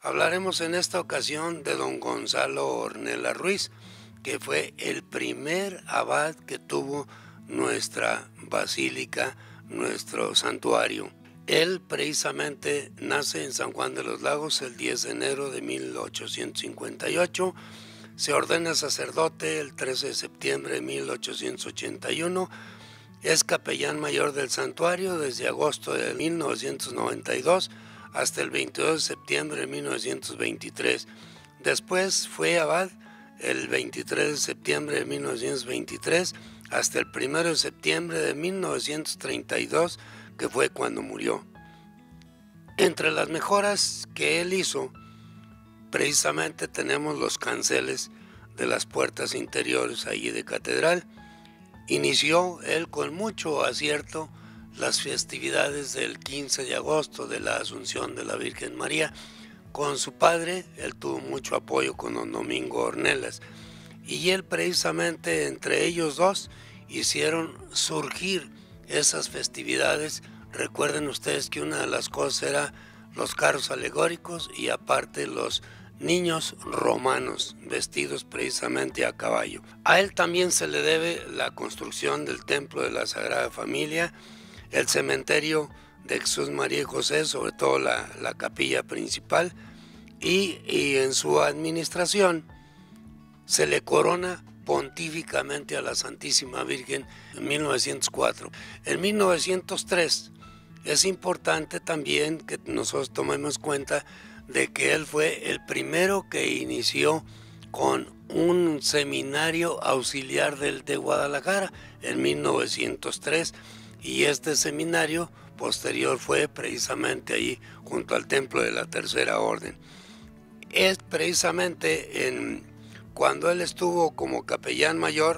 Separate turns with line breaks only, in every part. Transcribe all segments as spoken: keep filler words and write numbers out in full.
Hablaremos en esta ocasión de don Gonzalo Ornelas Ruiz, que fue el primer abad que tuvo nuestra basílica, nuestro santuario. Él precisamente nace en San Juan de los Lagos el diez de enero de mil ochocientos cincuenta y ocho, se ordena sacerdote el trece de septiembre de mil ochocientos ochenta y uno, es capellán mayor del santuario desde agosto de mil novecientos noventa y dos hasta el veintidós de septiembre de mil novecientos veintitrés. Después fue abad el veintitrés de septiembre de mil novecientos veintitrés hasta el primero de septiembre de mil novecientos treinta y dos, que fue cuando murió. Entre las mejoras que él hizo, precisamente tenemos los canceles de las puertas interiores allí de catedral. Inició él con mucho acierto las festividades del quince de agosto de la Asunción de la Virgen María. Con su padre, él tuvo mucho apoyo con don Domingo Ornelas, y él precisamente entre ellos dos hicieron surgir esas festividades. Recuerden ustedes que una de las cosas era los carros alegóricos y aparte los niños romanos vestidos precisamente a caballo. A él también se le debe la construcción del Templo de la Sagrada Familia, el cementerio de Jesús, María y José, sobre todo la, la capilla principal, y, y en su administración se le corona pontíficamente a la Santísima Virgen en mil novecientos cuatro. En mil novecientos tres es importante también que nosotros tomemos cuenta de que él fue el primero que inició con un seminario auxiliar del de Guadalajara en mil novecientos tres, y este seminario posterior fue precisamente ahí junto al Templo de la Tercera Orden. Es precisamente en, cuando él estuvo como capellán mayor,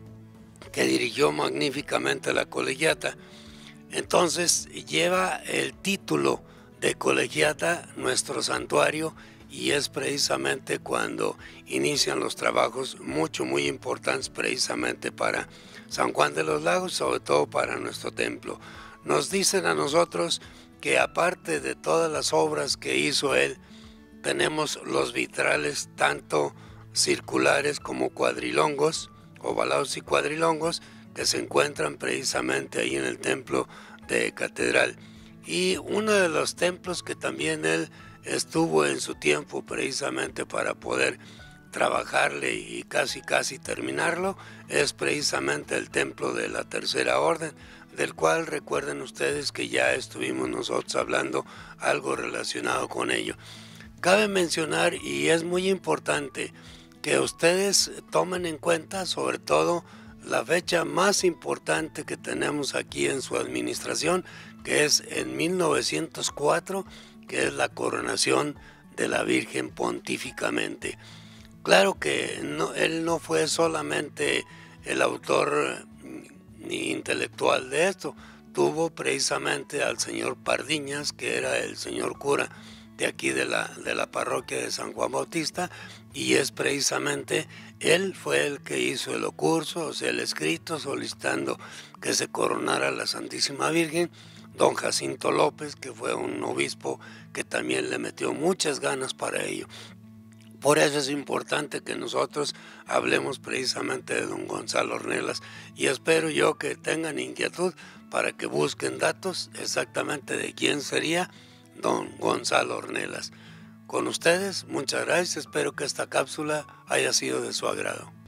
que dirigió magníficamente la colegiata. Entonces lleva el título de colegiata nuestro santuario, y es precisamente cuando inician los trabajos mucho, muy importantes precisamente para San Juan de los Lagos, sobre todo para nuestro templo. Nos dicen a nosotros que aparte de todas las obras que hizo él, tenemos los vitrales tanto circulares como cuadrilongos, ovalados y cuadrilongos, que se encuentran precisamente ahí en el templo de catedral. Y uno de los templos que también él estuvo en su tiempo precisamente para poder trabajarle y casi casi terminarlo, es precisamente el Templo de la Tercera Orden, del cual recuerden ustedes que ya estuvimos nosotros hablando algo relacionado con ello. Cabe mencionar, y es muy importante, que ustedes tomen en cuenta sobre todo la fecha más importante que tenemos aquí en su administración, que es en mil novecientos cuatro, que es la coronación de la Virgen pontíficamente. Claro que no, él no fue solamente el autor ni intelectual de esto, tuvo precisamente al señor Pardiñas, que era el señor cura de aquí de la, de la parroquia de San Juan Bautista, y es precisamente él fue el que hizo el ocurso, o sea, el escrito solicitando que se coronara la Santísima Virgen. Don Jacinto López, que fue un obispo que también le metió muchas ganas para ello. Por eso es importante que nosotros hablemos precisamente de don Gonzalo Ornelas, y espero yo que tengan inquietud para que busquen datos exactamente de quién sería don Gonzalo Ornelas. Con ustedes, muchas gracias, espero que esta cápsula haya sido de su agrado.